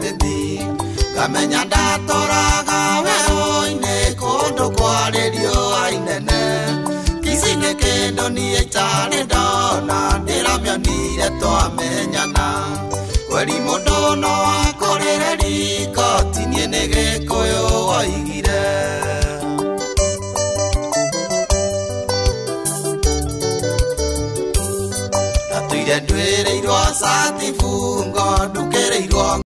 murithi ngamenya ndatoraga werũ-inĩ kũndũ kwarĩ riũa inene ici nĩ kĩndũ niĩ itarĩ ndona ndĩramĩonire twamenyana kweri mũndũ no akũrĩre riko ti niĩ nĩ gĩkũyũ woigire ndatuire nduĩrĩirwo cati bungo nduke